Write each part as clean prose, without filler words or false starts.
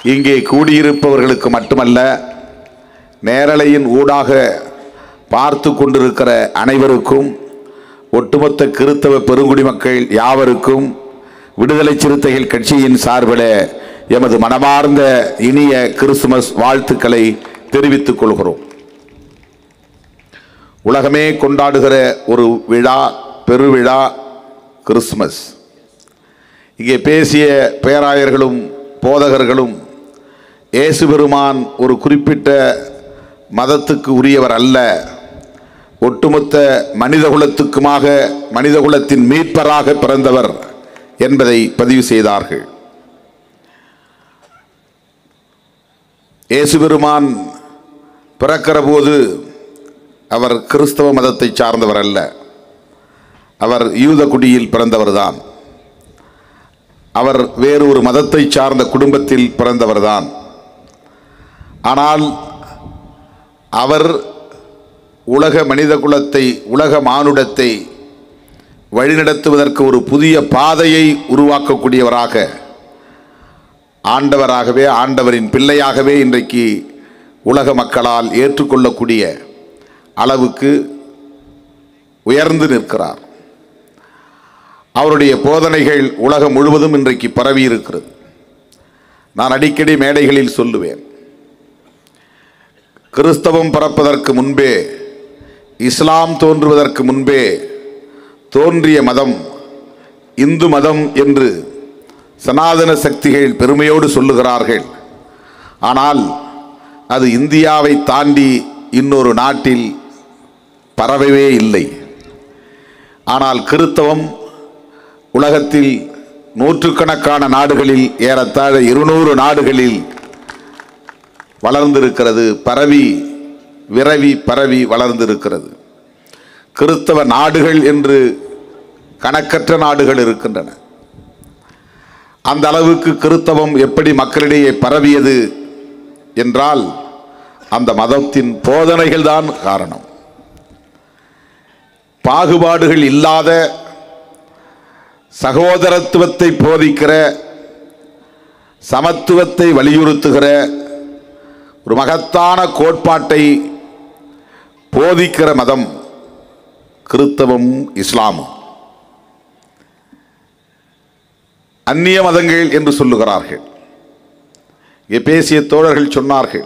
இங்கே கூடியிருப்பவர்களுக்கு மட்டுமல்ல, நேரலையின் ஊடாக பார்த்து கொண்டிருக்கிற அனைவருக்கும், ஒட்டுமொத்த கிறிஸ்தவ பெருங்குடி மக்கள் யாவருக்கும் விடுதலை சிறுத்தைகள் கட்சியின் சார்பில் எமது மனமார்ந்த இனிய கிறிஸ்துமஸ் வாழ்த்துக்களை தெரிவித்துக் கொள்கிறோம். உலகமே கொண்டாடுகிற ஒரு விழா, பெருவிழா கிறிஸ்துமஸ். இங்கே பேசிய பேராயர்களும் போதகர்களும் இயேசு பெருமான் ஒரு குறிப்பிட்ட மதத்துக்கு உரியவர் அல்ல, ஒட்டுமொத்த மனிதகுலத்துக்குமாக மனிதகுலத்தின் மீட்பராக பிறந்தவர் என்பதை பதிவு செய்தார்கள். இயேசு பெருமான் பிறக்கிற போது அவர் கிறிஸ்தவ மதத்தை சார்ந்தவர் அல்ல, அவர் யூத குடியில் பிறந்தவர்தான். அவர் வேறு ஒரு மதத்தை சார்ந்த குடும்பத்தில் பிறந்தவர்தான். ஆனால் அவர் உலக மனித குலத்தை, உலக மானுடத்தை வழிநடத்துவதற்கு ஒரு புதிய பாதையை உருவாக்கக்கூடியவராக, ஆண்டவராகவே, ஆண்டவரின் பிள்ளையாகவே இன்றைக்கு உலக மக்களால் ஏற்றுக்கொள்ளக்கூடிய அளவுக்கு உயர்ந்து நிற்கிறார். அவருடைய போதனைகள் உலகம் முழுவதும் இன்றைக்கு பரவி இருக்கிறது. நான் அடிக்கடி மேடைகளில் சொல்லுவேன், கிறிஸ்தவம் பிறப்பதற்கு முன்பே, இஸ்லாம் தோன்றுவதற்கு முன்பே தோன்றிய மதம் இந்து மதம் என்று சனாதன சக்திகள் பெருமையோடு சொல்லுகிறார்கள். ஆனால் அது இந்தியாவை தாண்டி இன்னொரு நாட்டில் பரவவே இல்லை. ஆனால் கிறிஸ்தவம் உலகத்தில் நூற்றுக்கணக்கான நாடுகளில், ஏறத்தாழ 200 நாடுகளில் வளர்ந்திருக்கிறது, பரவி வளர்ந்திருக்கிறது. கிறிஸ்தவ நாடுகள் என்று கணக்கற்ற நாடுகள் இருக்கின்றன. அந்த அளவுக்கு கிறிஸ்தவம் எப்படி மக்களிடையே பரவியது என்றால் அந்த மதத்தின் போதனைகள் தான் காரணம். பாகுபாடுகள் இல்லாத சகோதரத்துவத்தை போதிக்கிற, சமத்துவத்தை வலியுறுத்துகிற ஒரு மகத்தான கோட்பாட்டை போதிக்கிற மதம் கிறிஸ்தவம், இஸ்லாமும். அந்நிய மதங்கள் என்று சொல்லுகிறார்கள். இங்கே பேசிய தோழர்கள் சொன்னார்கள்,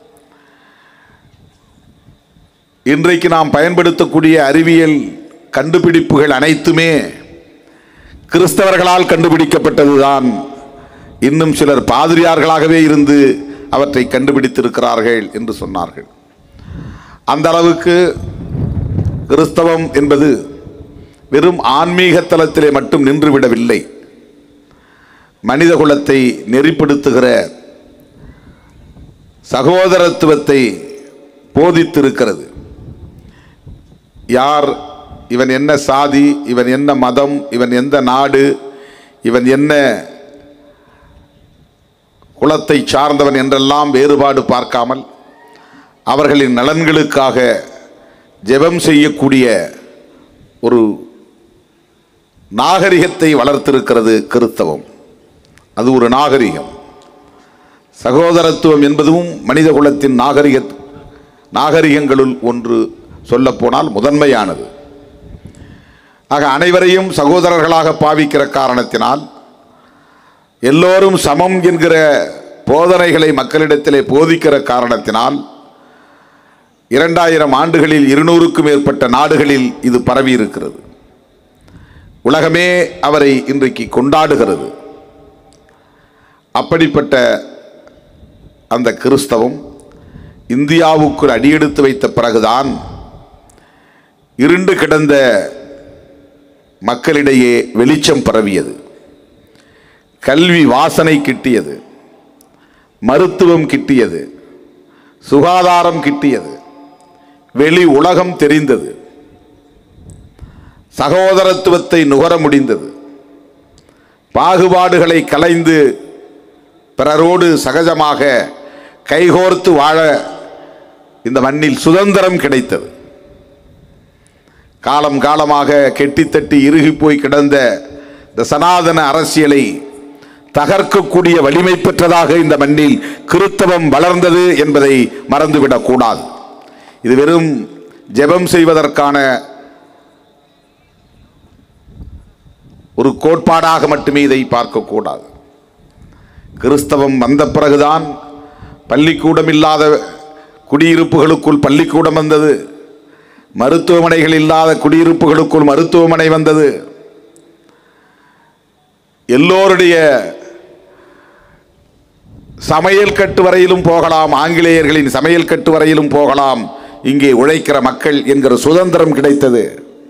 இன்றைக்கு நாம் பயன்படுத்தக்கூடிய அறிவியல் கண்டுபிடிப்புகள் அனைத்துமே கிறிஸ்தவர்களால் கண்டுபிடிக்கப்பட்டதுதான். இன்னும் சிலர் பாதிரியார்களாகவே இருந்து அவற்றை கண்டுபிடித்திருக்கிறார்கள் என்று சொன்னார்கள். அந்த அளவுக்கு கிறிஸ்தவம் என்பது வெறும் ஆன்மீக தளத்திலே மட்டும் நின்றுவிடவில்லை, மனிதகுலத்தை நெறிப்படுத்துகிற சகோதரத்துவத்தை போதித்திருக்கிறது. யார், இவன் என்ன சாதி, இவன் என்ன மதம், இவன் எந்த நாடு, இவன் என்ன குலத்தை சார்ந்தவன் என்றெல்லாம் வேறுபாடு பார்க்காமல் அவர்களின் நலன்களுக்காக ஜெபம் செய்யக்கூடிய ஒரு நாகரிகத்தை வளர்த்திருக்கிறது கிறிஸ்தவம். அது ஒரு நாகரிகம். சகோதரத்துவம் என்பதும் மனித குலத்தின் நாகரிகங்களுள் ஒன்று, சொல்லப்போனால் முதன்மையானது. ஆக அனைவரையும் சகோதரர்களாக பாவிக்கிற காரணத்தினால், எல்லோரும் சமம் என்கிற போதனைகளை மக்களிடத்திலே போதிக்கிற காரணத்தினால் 2000 ஆண்டுகளில் 200க்கும் மேற்பட்ட நாடுகளில் இது பரவி இருக்கிறது. உலகமே அவரை இன்றைக்கு கொண்டாடுகிறது. அப்படிப்பட்ட அந்த கிறிஸ்தவம் இந்தியாவுக்குள் அடியெடுத்து வைத்த பிறகுதான் இருண்டு கிடந்த மக்களிடையே வெளிச்சம் பரவியது, கல்வி வாசனை கிட்டியது, மருத்துவம் கிட்டியது, சுகாதாரம் கிட்டியது, வெளி உலகம் தெரிந்தது, சகோதரத்துவத்தை நுகர முடிந்தது, பாகுபாடுகளை களைந்து பிறரோடு சகஜமாக கைகோர்த்து வாழ இந்த மண்ணில் சுதந்திரம் கிடைத்தது. காலம் காலமாக கெட்டித்தட்டி இறுகி போய் கிடந்த இந்த சனாதன அரசியலை தகர்க்கக்கூடிய வலிமை பெற்றதாக இந்த மண்ணில் கிறிஸ்தவம் வளர்ந்தது என்பதை மறந்துவிடக்கூடாது. இது வெறும் ஜெபம் செய்வதற்கான ஒரு கோட்பாடாக மட்டுமே இதை பார்க்கக்கூடாது. கிறிஸ்தவம் வந்த பிறகுதான் பள்ளிக்கூடம் இல்லாத குடியிருப்புகளுக்குள் பள்ளிக்கூடம் வந்தது, மருத்துவமனைகள் இல்லாத குடியிருப்புகளுக்குள் மருத்துவமனை வந்தது. எல்லோருடைய சமையல் கட்டு வரையிலும் போகலாம், ஆங்கிலேயர்களின் சமையல் கட்டு வரையிலும் போகலாம், இங்கே உழைக்கிற மக்கள் என்கிற சுதந்திரம் கிடைத்தது.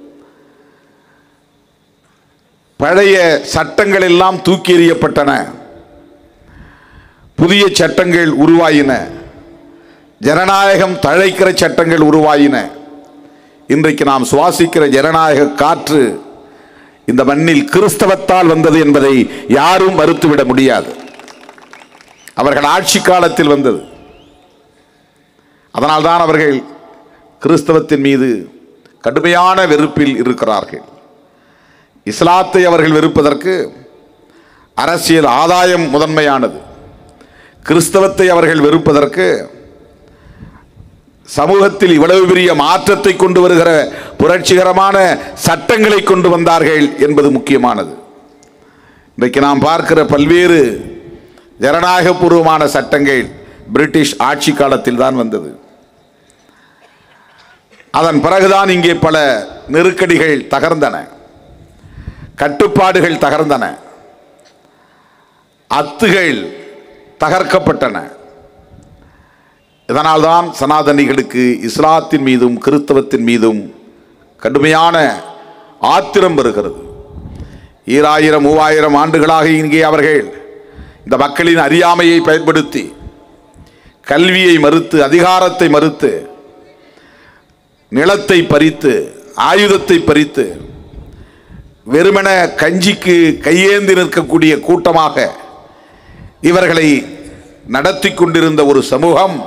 பழைய சட்டங்கள் எல்லாம் தூக்கி எறியப்பட்டன, புதிய சட்டங்கள் உருவாயின, ஜனநாயகம் தழைக்கிற சட்டங்கள் உருவாயின. இன்றைக்கு நாம் சுவாசிக்கிற ஜனநாயக காற்று இந்த மண்ணில் கிறிஸ்தவத்தால் வந்தது என்பதை யாரும் மறுத்துவிட முடியாது. அவர்கள் ஆட்சி காலத்தில் வந்தது. அதனால்தான் அவர்கள் கிறிஸ்தவத்தின் மீது கடுமையான வெறுப்பில் இருக்கிறார்கள். இஸ்லாத்தை அவர்கள் வெறுப்பதற்கு அரசியல் ஆதாயம் முதன்மையானது. கிறிஸ்தவத்தை அவர்கள் வெறுப்பதற்கு சமூகத்தில் இவ்வளவு பெரிய மாற்றத்தை கொண்டு வருகிற புரட்சிகரமான சட்டங்களை கொண்டு வந்தார்கள் என்பது முக்கியமானது. இன்றைக்கு நாம் பார்க்கிற பல்வேறு ஜனநாயகபூர்வமான சட்டங்கள் பிரிட்டிஷ் ஆட்சி காலத்தில் தான் வந்தது. அதன் பிறகுதான் இங்கே பல நெருக்கடிகள் தகர்ந்தன, கட்டுப்பாடுகள் தகர்ந்தன, அத்துகள் தகர்க்கப்பட்டன. இதனால்தான் சனாதனிகளுக்கு இஸ்லாத்தின் மீதும் கிறிஸ்தவத்தின் மீதும் கடுமையான ஆத்திரம் வருகிறது. 2000 3000 ஆண்டுகளாக இங்கே அவர்கள் இந்த மக்களின் அறியாமையை பயன்படுத்தி கல்வியை மறுத்து, அதிகாரத்தை மறுத்து, நிலத்தை பறித்து, ஆயுதத்தை பறித்து, வெறுமன கஞ்சிக்கு கையேந்தி நிற்கக்கூடிய கூட்டமாக இவர்களை நடத்தி கொண்டிருந்த ஒரு சமூகம்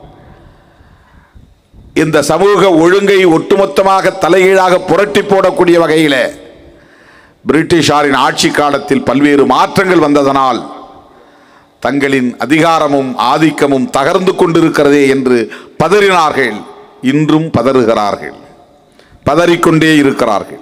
இந்த சமூக ஒழுங்கை ஒட்டுமொத்தமாக தலைகீழாக புரட்டி போடக்கூடிய வகையில் பிரிட்டிஷாரின் ஆட்சி காலத்தில் பல்வேறு மாற்றங்கள் வந்ததனால் தங்களின் அதிகாரமும் ஆதிக்கமும் தகர்ந்து கொண்டிருக்கிறதே என்று பதறினார்கள். இன்றும் பதறுகிறார்கள், பதறிக்கொண்டே இருக்கிறார்கள்.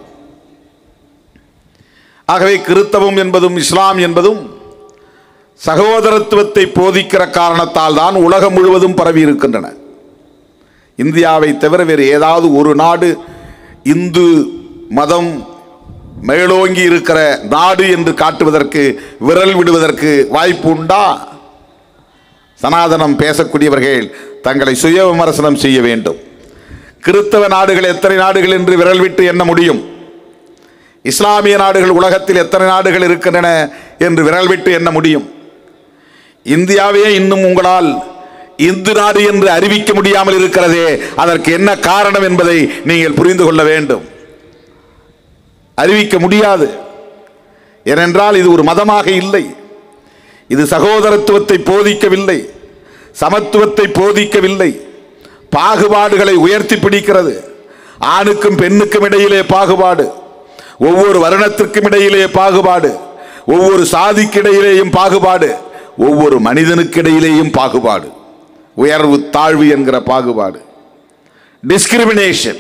ஆகவே கிறிஸ்தவம் என்பதும் இஸ்லாம் என்பதும் சகோதரத்துவத்தை போதிக்கிற காரணத்தால் தான் உலகம் முழுவதும் பரவி இருக்கின்றன. இந்தியாவை தவிர வேறு ஏதாவது ஒரு நாடு இந்து மதம் மேலோங்கி இருக்கிற நாடு என்று காட்டுவதற்கு, விரல் விடுவதற்கு வாய்ப்பு உண்டா? சனாதனம் பேசக்கூடியவர்கள் தங்களை சுய விமர்சனம் செய்ய வேண்டும். கிறிஸ்தவ நாடுகள் எத்தனை நாடுகள் என்று விரல் விட்டு எண்ண முடியும்? இஸ்லாமிய நாடுகள் உலகத்தில் எத்தனை நாடுகள் இருக்கின்றன என்று விரல் விட்டு எண்ண முடியும்? இந்தியாவே இன்னும் உங்களால் இந்து நாடு என்று அறிவிக்க முடியாமல் இருக்கிறதே, அதற்கு என்ன காரணம் என்பதை நீங்கள் புரிந்து கொள்ள வேண்டும். அறிவிக்க முடியாது. ஏனென்றால் இது ஒரு மதமாக இல்லை, இது சகோதரத்துவத்தை போதிக்கவில்லை, சமத்துவத்தை போதிக்கவில்லை, பாகுபாடுகளை உயர்த்தி பிடிக்கிறது. ஆணுக்கும் பெண்ணுக்கும் இடையிலே பாகுபாடு, ஒவ்வொரு வருணத்திற்கும் இடையிலே பாகுபாடு, ஒவ்வொரு சாதிக்கிடையிலேயும் பாகுபாடு, ஒவ்வொரு மனிதனுக்கிடையிலேயும் பாகுபாடு, உயர்வு தாழ்வு என்கிற பாகுபாடு, டிஸ்கிரிமினேஷன்.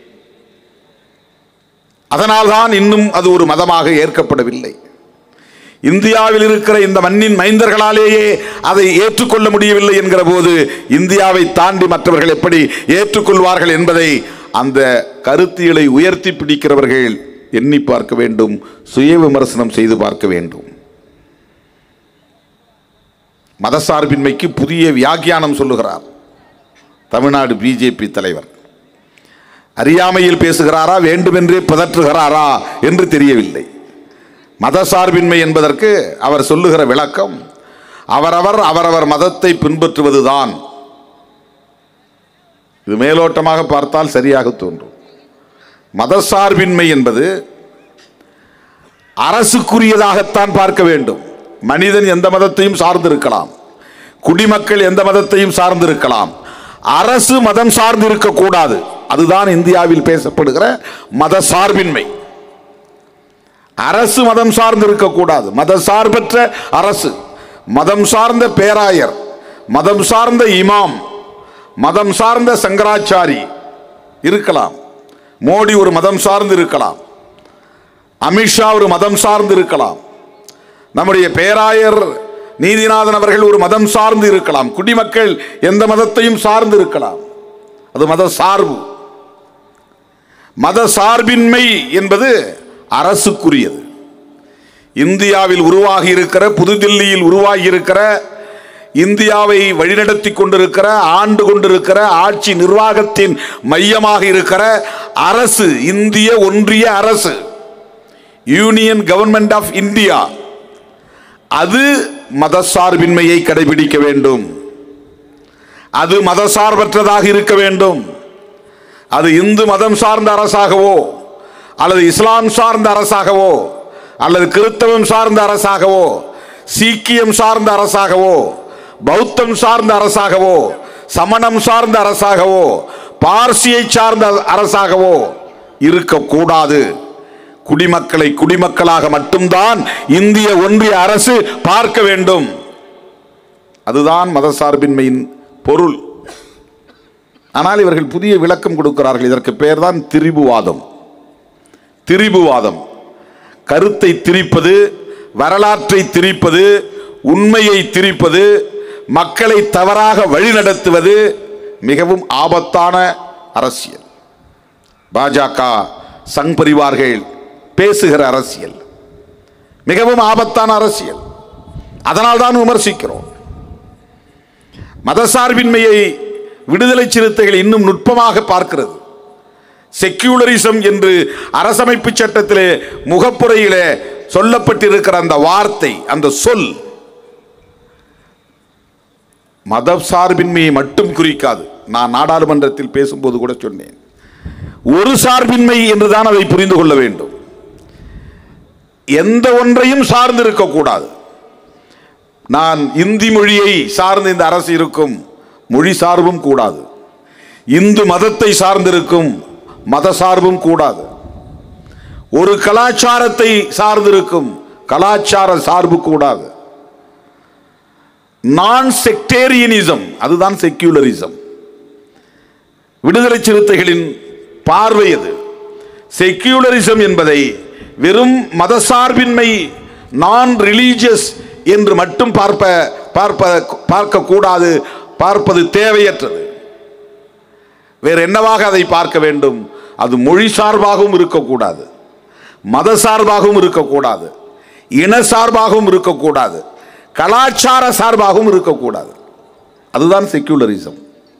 அதனால்தான் இன்னும் அது ஒரு மதமாக ஏற்கப்படவில்லை. இந்தியாவில் இருக்கிற இந்த மண்ணின் மைந்தர்களாலேயே அதை ஏற்றுக்கொள்ள முடியவில்லை என்கிற போது இந்தியாவை தாண்டி மற்றவர்கள் எப்படி ஏற்றுக்கொள்வார்கள் என்பதை அந்த கருத்தியலை உயர்த்தி பிடிக்கிறவர்கள் எண்ணி பார்க்க வேண்டும், சுய விமர்சனம் செய்து பார்க்க வேண்டும். மதசார்பின்மைக்கு புதிய வியாக்கியானம் சொல்லுகிறார் தமிழ்நாடு பிஜேபி தலைவர். அறியாமையில் பேசுகிறாரா, வேண்டுமென்றே பதற்றுகிறாரா என்று தெரியவில்லை. மதசார்பின்மை என்பதற்கு அவர் சொல்லுகிற விளக்கம் அவரவர் மதத்தை பின்பற்றுவதுதான். இது மேலோட்டமாக பார்த்தால் சரியாக தோன்றும். மதசார்பின்மை என்பது அரசுக்குரியதாகத்தான் பார்க்க வேண்டும். மனிதன் எந்த மதத்தையும் சார்ந்திருக்கலாம், குடிமக்கள் எந்த மதத்தையும் சார்ந்திருக்கலாம், அரசு மதம் சார்ந்து இருக்கக்கூடாது. அதுதான் இந்தியாவில் பேசப்படுகிற மத சார்பின்மை. அரசு மதம் சார்ந்து இருக்கக்கூடாது. மத சார்பற்ற அரசு, மதம் சார்ந்த பேராயர், மதம் சார்ந்த இமாம், மதம் சார்ந்த சங்கராச்சாரி இருக்கலாம். மோடி ஒரு மதம் சார்ந்து இருக்கலாம், அமித்ஷா ஒரு மதம் சார்ந்து இருக்கலாம், நம்முடைய பேராயர் நீதிநாதன் அவர்கள் ஒரு மதம் சார்ந்து இருக்கலாம், குடிமக்கள் எந்த மதத்தையும் சார்ந்து இருக்கலாம். அது மத சார்பு. மத சார்பின்மை என்பது அரசுக்குரியது. இந்தியாவில் உருவாகி இருக்கிற, புதுதில்லியில் உருவாகி இருக்கிற, இந்தியாவை வழிநடத்தி கொண்டிருக்கிற, ஆண்டு கொண்டிருக்கிற, ஆட்சி நிர்வாகத்தின் மையமாக இருக்கிற அரசு, இந்திய ஒன்றிய அரசு, யூனியன் கவர்மெண்ட் ஆஃப் இந்தியா, அது மதசார்பின்மையை கடைபிடிக்க வேண்டும். அது மதசார்பற்றதாக இருக்க வேண்டும். அது இந்து மதம் சார்ந்த அரசாகவோ அல்லது இஸ்லாம் சார்ந்த அரசாகவோ அல்லது கிறிஸ்தவம் சார்ந்த அரசாகவோ சீக்கியம் சார்ந்த அரசாகவோ பௌத்தம் சார்ந்த அரசாகவோ சமணம் சார்ந்த அரசாகவோ பார்சியை சார்ந்த அரசாகவோ இருக்கக்கூடாது. குடிமக்களை குடிமக்களாக மட்டும்தான் இந்திய ஒன்றிய அரசு பார்க்க வேண்டும். அதுதான் மதசார்பின்மையின் பொருள். ஆனால் இவர்கள் புதிய விளக்கம் கொடுக்கிறார்கள். இதற்கு பெயர் தான் திரிபுவாதம். திரிபுவாதம் கருத்தை திரிப்பது, வரலாற்றை திரிப்பது, உண்மையை திரிப்பது, மக்களை தவறாக வழிநடத்துவது மிகவும் ஆபத்தான அரசியல். பாஜக சங் பரிவார்கள் பேசுகிற அரசியல் மிகவும் ஆபத்தான அரசியல். அதனால் தான் விமர்சிக்கிறோம். மதசார்பின்மையை விடுதலை சிறுத்தைகள் இன்னும் நுட்பமாக பார்க்கிறது. செக்யூலரிசம் என்று அரசமைப்பு சட்டத்திலே முகப்புரையிலே சொல்லப்பட்டிருக்கிற அந்த வார்த்தை, அந்த சொல் மத சார்பின்மையை மட்டும் குறிக்காது. நான் நாடாளுமன்றத்தில் பேசும்போது கூட சொன்னேன், ஒரு சார்பின்மை என்றுதான் அதை புரிந்து கொள்ள வேண்டும். எந்த ஒன்றையும் சார்ந்து இருக்கக்கூடாது. நான் இந்தி மொழியை சார்ந்து இந்த அரசு இருக்கும், மொழி சார்பும் கூடாது. இந்து மதத்தை சார்ந்திருக்கும், மத சார்பும் கூடாது. ஒரு கலாச்சாரத்தை சார்ந்திருக்கும், கலாச்சார சார்பு கூடாது. நான் செக்டேரியனிசம், அதுதான் செக்யூலரிசம். விடுதலை சிறுத்தைகளின் பார்வை அது. செக்யூலரிசம் என்பதை வெறும் மதசார்பின்மை, நான் ரிலீஜியஸ் என்று மட்டும் பார்க்க கூடாது, பார்ப்பது தேவையற்றது. வேறு என்னவாக அதை பார்க்க வேண்டும்? அது மொழி சார்பாகவும் இருக்கக்கூடாது, மத சார்பாகவும் இருக்கக்கூடாது, இன சார்பாகவும் இருக்கக்கூடாது, கலாச்சார சார்பாகவும் இருக்கக்கூடாது. அதுதான் செக்யூலரிசம்.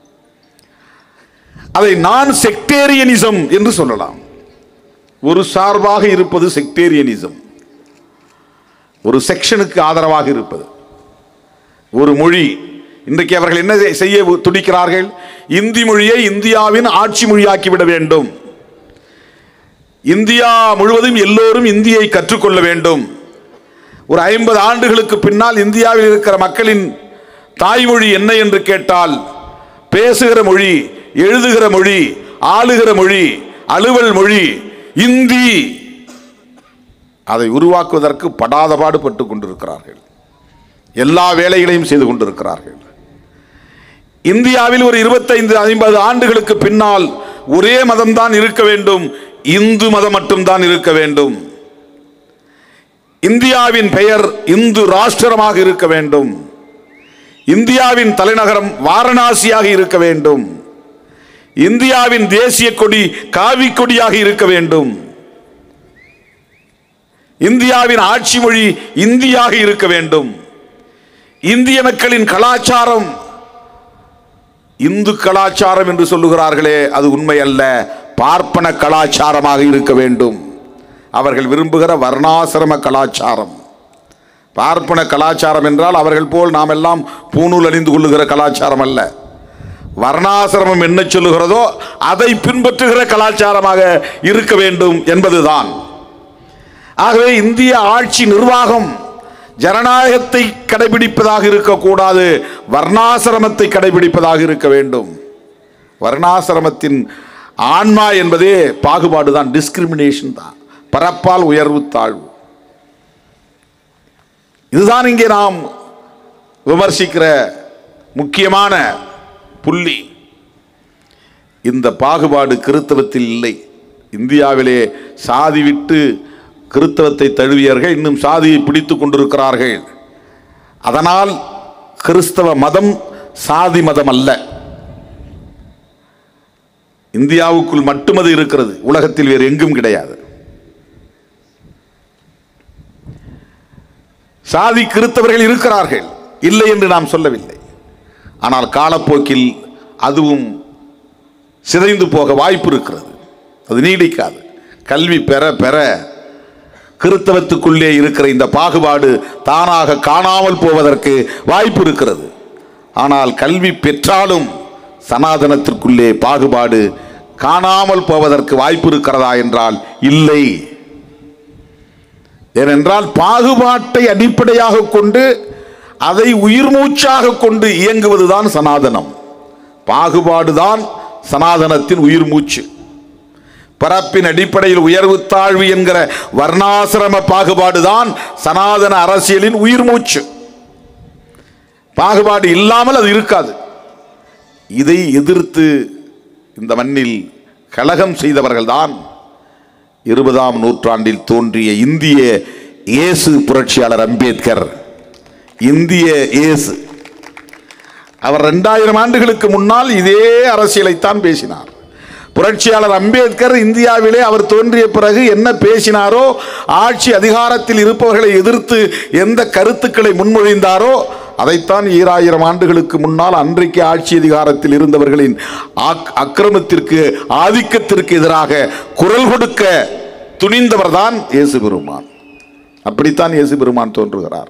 அதை நான் செக்டேரியனிசம் என்று சொல்லலாம். ஒரு சார்பாக இருப்பது செக்டேரியனிசம், ஒரு செக்ஷனுக்கு ஆதரவாக இருப்பது. ஒரு மொழி, இன்றைக்கு அவர்கள் என்ன செய்ய துடிக்கிறார்கள்? இந்தி மொழியை இந்தியாவின் ஆட்சி மொழியாக்கிவிட வேண்டும், இந்தியா முழுவதும் எல்லோரும் இந்தியை கற்றுக்கொள்ள வேண்டும். ஒரு 50 ஆண்டுகளுக்கு பின்னால் இந்தியாவில் இருக்கிற மக்களின் தாய்மொழி என்ன என்று கேட்டால், பேசுகிற மொழி, எழுதுகிற மொழி, ஆளுகிற மொழி, அலுவல் மொழி இந்தி. அதை உருவாக்குவதற்கு படாத பாடுபட்டு கொண்டிருக்கிறார்கள். எல்லா வேலைகளையும் செய்து கொண்டிருக்கிறார்கள். இந்தியாவில் ஒரு 25-50 ஆண்டுகளுக்கு பின்னால் ஒரே மதம்தான் இருக்க வேண்டும், இந்து மதம் மட்டும்தான் இருக்க வேண்டும். இந்தியாவின் பெயர் இந்து ராஷ்டிரமாக இருக்க வேண்டும். இந்தியாவின் தலைநகரம் வாரணாசியாக இருக்க வேண்டும். இந்தியாவின் தேசிய கொடி காவி கொடியாக இருக்க வேண்டும். இந்தியாவின் ஆட்சி மொழி இந்தியாக இருக்க வேண்டும். இந்திய மக்களின் கலாச்சாரம் இந்து கலாச்சாரம் என்று சொல்லுகிறார்களே, அது உண்மை அல்ல, பார்ப்பன கலாச்சாரமாக இருக்க வேண்டும். அவர்கள் விரும்புகிற வர்ணாசிரம கலாச்சாரம். பார்ப்பன கலாச்சாரம் என்றால் அவர்கள் போல் நாம் எல்லாம் பூணூல் அணிந்து கொள்ளுகிற கலாச்சாரம் அல்ல. வர்ணாசிரமம் என்ன சொல்லுகிறதோ அதை பின்பற்றுகிற கலாச்சாரமாக இருக்க வேண்டும் என்பதுதான். ஆகவே இந்திய ஆட்சி நிர்வாகம் ஜனநாயகத்தை கடைபிடிப்பதாக இருக்கக்கூடாது, வர்ணாசிரமத்தை கடைபிடிப்பதாக இருக்க வேண்டும். வர்ணாசிரமத்தின் ஆன்மா என்பதே பாகுபாடு தான், டிஸ்கிரிமினேஷன் தான், பரப்பால் உயர்வு தாழ்வு. இதுதான் இங்கே நாம் விமர்சிக்கிற முக்கியமான புள்ளி. இந்த பாகுபாடு கிறித்தவத்தில் இல்லை. இந்தியாவிலே சாதி விட்டு கிறித்தவத்தை தழுவியவர்கள் இன்னும் சாதியை பிடித்து கொண்டிருக்கிறார்கள். அதனால் கிறிஸ்தவ மதம் சாதி மதம் அல்ல. இந்தியாவுக்குள் மட்டும் அது இருக்கிறது, உலகத்தில் வேறு எங்கும் கிடையாது. சாதி கிறித்தவர்கள் இருக்கிறார்கள், இல்லை என்று நாம் சொல்லவில்லை. ஆனால் காலப்போக்கில் அதுவும் சிதைந்து போக வாய்ப்பு இருக்கிறது. அது நீடிக்காது. கல்வி பெற பெற கிறித்தவத்துக்குள்ளே இருக்கிற இந்த பாகுபாடு தானாக காணாமல் போவதற்கு வாய்ப்பு இருக்கிறது. ஆனால் கல்வி பெற்றாலும் சனாதனத்திற்குள்ளே பாகுபாடு காணாமல் போவதற்கு வாய்ப்பு இருக்கிறதா என்றால் இல்லை. ஏனென்றால் பாகுபாட்டை அடிப்படையாக கொண்டு அதை உயிர் மூச்சாக கொண்டு இயங்குவதுதான் சனாதனம். பாகுபாடுதான் சனாதனத்தின் உயிர் மூச்சு. பரப்பின் அடிப்படையில் உயர்வு தாழ்வு என்கிற வர்ணாசிரம பாகுபாடுதான் சனாதன அரசியலின் உயிர் மூச்சு. பாகுபாடு இல்லாமல் அது இருக்காது. இதை எதிர்த்து இந்த மண்ணில் கலகம் செய்தவர்கள்தான் 20ஆம் நூற்றாண்டில் தோன்றிய இந்திய இயேசு புரட்சியாளர் அம்பேத்கர். இந்திய இயேசு. அவர் 2000 ஆண்டுகளுக்கு முன்னால் இதே அரசியலைத்தான் பேசினார். புரட்சியாளர் அம்பேத்கர் இந்தியாவிலே அவர் தோன்றிய பிறகு என்ன பேசினாரோ, ஆட்சி அதிகாரத்தில் இருப்பவர்களை எதிர்த்து எந்த கருத்துக்களை முன்மொழிந்தாரோ அதைத்தான் 2000 ஆண்டுகளுக்கு முன்னால் அன்றைக்கு ஆட்சி அதிகாரத்தில் இருந்தவர்களின் அக்கிரமத்திற்கு ஆதிக்கத்திற்கு எதிராக குரல் கொடுக்க துணிந்தவர் தான் இயேசு பெருமான். அப்படித்தான் இயேசு பெருமான் தோன்றுகிறார்.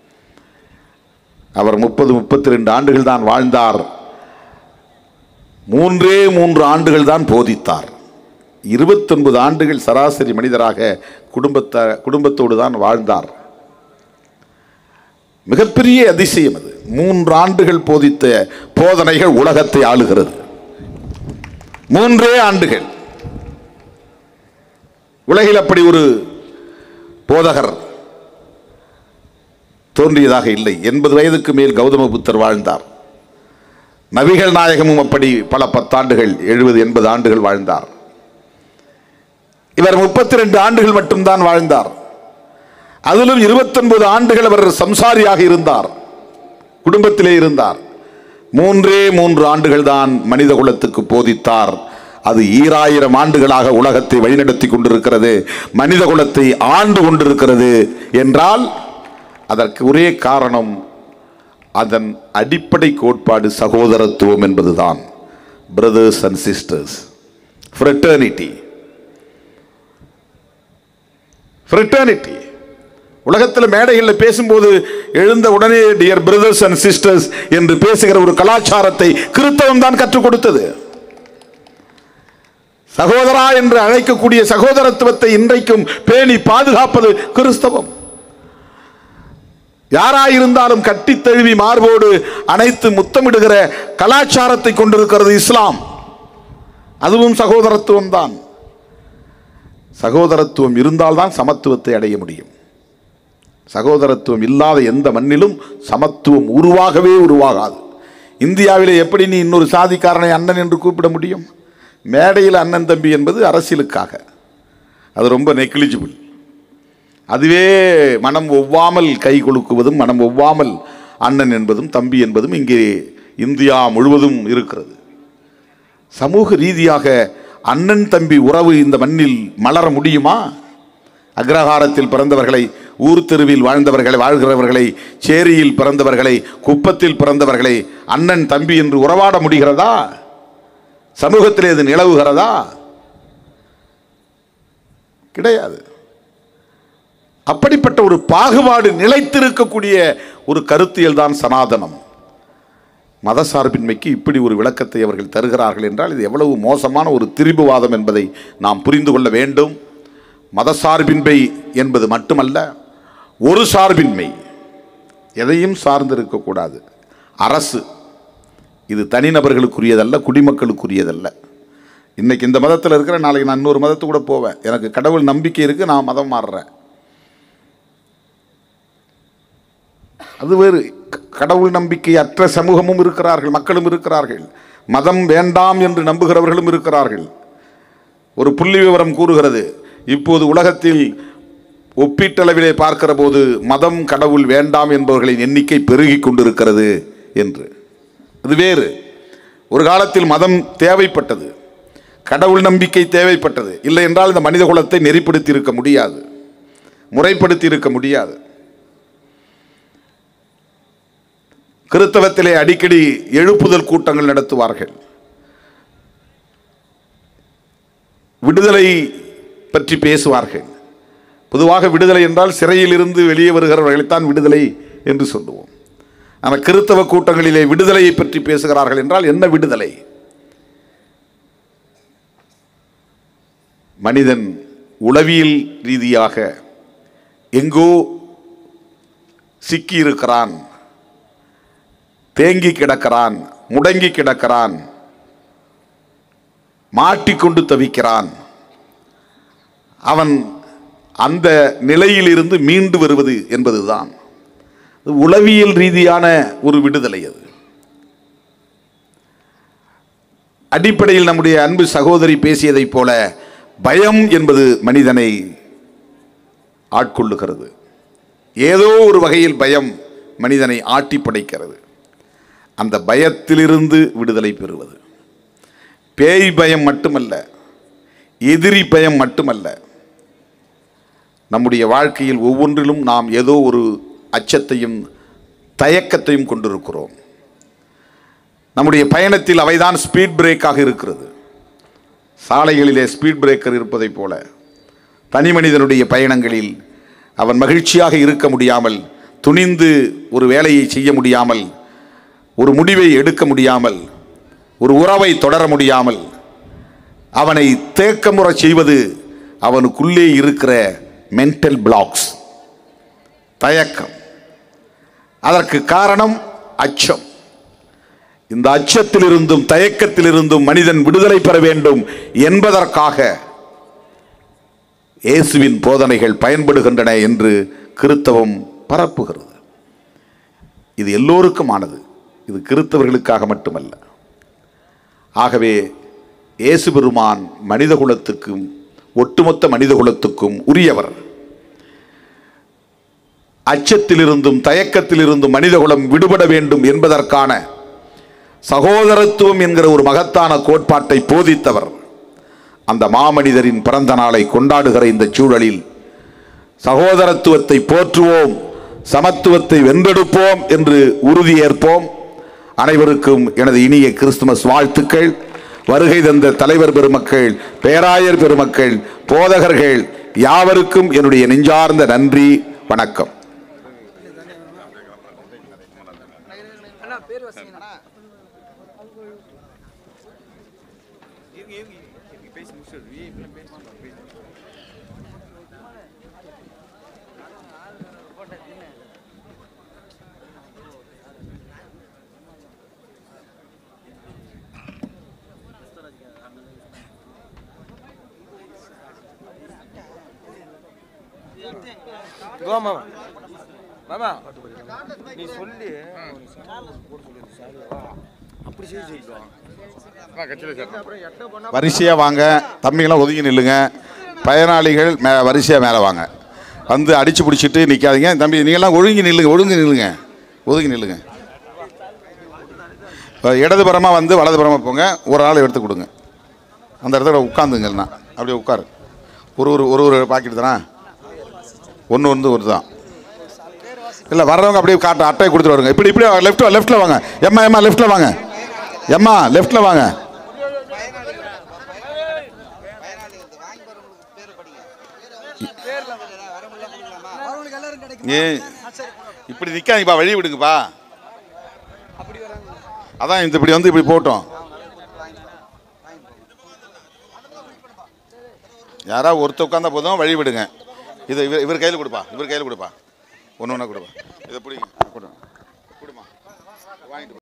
அவர் 30-32 ஆண்டுகள் தான் வாழ்ந்தார். 3 ஆண்டுகள் தான் போதித்தார். 29 ஆண்டுகள் சராசரி மனிதராக குடும்பத்தோடு தான் வாழ்ந்தார். மிகப்பெரிய அதிசயம் அது. 3 ஆண்டுகள் போதித்த போதனைகள் உலகத்தை ஆளுகிறது. 3 ஆண்டுகள். உலகில் அப்படி ஒரு போதகர் தோன்றியதாக இல்லை. 80 வயதுக்கு மேல் கௌதம புத்தர் வாழ்ந்தார். நபிகள் நாயகமும் அப்படி பல 10 ஆண்டுகள் 70-80 ஆண்டுகள் வாழ்ந்தார். இவர் 32 ஆண்டுகள் மட்டும்தான் வாழ்ந்தார். அதிலும் 29 ஆண்டுகள் அவர் சம்சாரியாக இருந்தார், குடும்பத்திலே இருந்தார். 3 ஆண்டுகள் தான் மனித குலத்துக்கு போதித்தார். அது 2000 ஆண்டுகளாக உலகத்தை வழிநடத்தி கொண்டிருக்கிறது, மனித குலத்தை ஆண்டு கொண்டிருக்கிறது என்றால் அதற்கு ஒரே காரணம், அதன் அடிப்படை கோட்பாடு சகோதரத்துவம் என்பதுதான். Brothers and sisters, fraternity. Fraternity. உலகத்தில் மேடைகளில் பேசும்போது எழுந்த உடனே டியர் பிரதர்ஸ் அண்ட் சிஸ்டர்ஸ் என்று பேசுகிற ஒரு கலாச்சாரத்தை கிறிஸ்தவம் தான் கற்றுக் கொடுத்தது. சகோதரா என்று அழைக்கக்கூடிய சகோதரத்துவத்தை இன்றைக்கும் பேணி பாதுகாப்பது கிறிஸ்தவம். யாராயிருந்தாலும் கட்டி தழுவி மார்போடு அனைத்து முத்தமிடுகிற கலாச்சாரத்தை கொண்டிருக்கிறது இஸ்லாம். அதுவும் சகோதரத்துவம் தான். சகோதரத்துவம் இருந்தால்தான் சமத்துவத்தை அடைய முடியும். சகோதரத்துவம் இல்லாத எந்த மண்ணிலும் சமத்துவம் உருவாகவே உருவாகாது. இந்தியாவிலே எப்படி நீ இன்னொரு சாதிக்காரனை அண்ணன் என்று கூப்பிட முடியும்? மேடையில் அண்ணன் தம்பி என்பது அரசியலுக்காக, அது ரொம்ப நெக்லிஜிபிள். அதுவே மனம் ஒவ்வாமல் கை கொழுக்குவதும் மனம் ஒவ்வாமல் அண்ணன் என்பதும் தம்பி என்பதும் இங்கே இந்தியா முழுவதும் இருக்கிறது. சமூக ரீதியாக அண்ணன் தம்பி உறவு இந்த மண்ணில் மலர முடியுமா? அக்ரஹாரத்தில் பிறந்தவர்களை, ஊர் தெருவில் வாழ்கிறவர்களை, சேரியில் பிறந்தவர்களை, குப்பத்தில் பிறந்தவர்களை அண்ணன் தம்பி என்று உறவாட முடிகிறதா? சமூகத்திலே இது நிலவுகிறதா? கிடையாது. அப்படிப்பட்ட ஒரு பாகுபாடு நிலைத்திருக்கக்கூடிய ஒரு கருத்தியல் தான் சனாதனம். மதசார்பின்மைக்கு இப்படி ஒரு விளக்கத்தை அவர்கள் தருகிறார்கள் என்றால் இது எவ்வளவு மோசமான ஒரு திரிபுவாதம் என்பதை நாம் புரிந்து கொள்ள வேண்டும். மதசார்பின்மை என்பது மட்டுமல்ல, ஒரு சார்பின்மை, எதையும் இன்றைக்கி இந்த மதத்தில் இருக்கிற, நாளைக்கு நான் இன்னொரு மதத்து கூட போவேன். எனக்கு கடவுள் நம்பிக்கை இருக்குது, நான் மதம் மாறுறேன். அது வேறு. கடவுள் நம்பிக்கை அற்ற சமூகமும் இருக்கிறார்கள், மக்களும் இருக்கிறார்கள். மதம் வேண்டாம் என்று நம்புகிறவர்களும் இருக்கிறார்கள். ஒரு புள்ளி விவரம் கூறுகிறது, இப்போது உலகத்தில் ஒப்பீட்டளவிலே பார்க்கிற போது மதம் கடவுள் வேண்டாம் என்பவர்களின் எண்ணிக்கை பெருகி கொண்டிருக்கிறது என்று. அது வேறு. ஒரு காலத்தில் மதம் தேவைப்பட்டது, கடவுள் நம்பிக்கை தேவைப்பட்டது. இல்லை என்றால் இந்த மனித குலத்தை நெறிப்படுத்தி இருக்க முடியாது, முறைப்படுத்தி இருக்க முடியாது. கிறித்தவத்திலே அடிக்கடி எழுப்புதல் கூட்டங்கள் நடத்துவார்கள். விடுதலை பற்றி பேசுவார்கள். பொதுவாக விடுதலை என்றால் சிறையில் இருந்து வெளியே வருகிறவர்களைத்தான் விடுதலை என்று சொல்லுவோம். ஆனால் கிறித்தவ கூட்டங்களிலே விடுதலையை பற்றி பேசுகிறார்கள் என்றால் என்ன விடுதலை? மனிதன் உளவியல் ரீதியாக எங்கோ சிக்கி இருக்கிறான், தேங்கி கிடக்கிறான், முடங்கி கிடக்கிறான், மாட்டிக்கொண்டு தவிக்கிறான். அவன் அந்த நிலையிலிருந்து மீண்டு வருவது என்பதுதான் உளவியல் ரீதியான ஒரு விடுதலை. அது அடிப்படையில் நம்முடைய அன்பு சகோதரி பேசியதைப் போல பயம் என்பது மனிதனை ஆட்கொள்ளுகிறது. ஏதோ ஒரு வகையில் பயம் மனிதனை ஆட்டி படைக்கிறது. அந்த பயத்திலிருந்து விடுதலை பெறுவது. பேய் பயம் மட்டுமல்ல, எதிரி பயம் மட்டுமல்ல. நம்முடைய வாழ்க்கையில் ஒவ்வொன்றிலும் நாம் ஏதோ ஒரு அச்சத்தையும் தயக்கத்தையும் கொண்டிருக்கிறோம். நம்முடைய பயணத்தில் அவைதான் ஸ்பீட் பிரேக்காக இருக்கிறது. சாலைகளிலே ஸ்பீட் பிரேக்கர் இருப்பதைப் போல தனி மனிதனுடைய பயணங்களில் அவன் மகிழ்ச்சியாக இருக்க முடியாமல், துணிந்து ஒரு வேலையை செய்ய முடியாமல், ஒரு முடிவை எடுக்க முடியாமல், ஒரு உறவை தொடர முடியாமல் அவனை தேக்கமுற செய்வது அவனுக்குள்ளே இருக்கிற மென்டல் பிளாக்ஸ், தயக்கம். அதற்கு காரணம் அச்சம். இந்த அச்சத்திலிருந்தும் தயக்கத்திலிருந்தும் மனிதன் விடுதலை பெற வேண்டும் என்பதற்காக இயேசுவின் போதனைகள் பயன்படுகின்றன என்று கிறித்தவம் பரப்புகிறது. இது எல்லோருக்குமானது, இது கிறித்தவர்களுக்காக மட்டுமல்ல. ஆகவே இயேசு பெருமான் மனித குலத்துக்கும் ஒட்டுமொத்த மனித குலத்துக்கும் உரியவர். அச்சத்திலிருந்தும் தயக்கத்திலிருந்தும் மனித குலம் விடுபட வேண்டும் என்பதற்கான சகோதரத்துவம் என்கிற ஒரு மகத்தான கோட்பாட்டை போதித்தவர். அந்த மாமனிதரின் பிறந்த நாளை கொண்டாடுகிற இந்த சூழலில் சகோதரத்துவத்தை போற்றுவோம், சமத்துவத்தை வென்றெடுப்போம் என்று உறுதியேற்போம். அனைவருக்கும் எனது இனிய கிறிஸ்துமஸ் வாழ்த்துக்கள். வருகை தந்த தலைவர் பெருமக்கள், பேராயர் பெருமக்கள், போதகர்கள் யாவருக்கும் என்னுடைய நெஞ்சார்ந்த நன்றி, வணக்கம். வரிசையா வாங்க தம்பிங்களாம், ஒதுங்கி நில்லுங்க. பயனாளிகள் வரிசையா மேலே வாங்க. வந்து அடிச்சு பிடிச்சிட்டு நிற்காதீங்க. தம்பி நீங்கள்லாம் ஒழுங்கி நில்லுங்க, ஒதுங்கி நில்லுங்க. இடதுபுறமாக வந்து வலதுபுறமாக போங்க. ஒரு ஆள் எடுத்து கொடுங்க. அந்த இடத்துல உட்காந்துங்கன்னா அப்படியே உட்காரு. ஒரு பாக்கெட் தானே, ஒன்று தான். இல்லை வர்றவங்க அப்படியே அட்டையை கொடுத்துட்டு வருங்க. இப்படி லெஃப்ட்டில் வாங்க. எம்மா லெஃப்ட்டில் வாங்க. லெஃப்ட்டில் வாங்க. இப்படி நிற்காதீங்கப்பா, வழி விடுங்கப்பா. அதான் இப்படி வந்து இப்படி போட்டோம். யாராவது ஒருத்தர் உட்காந்தா போதும், வழி விடுங்க. இவர் கையில் கொடுப்பா, ஒன்று ஒன்றா கொடுப்பா. இதை பிடிங்க, கொடுமா வாங்கிட்டு.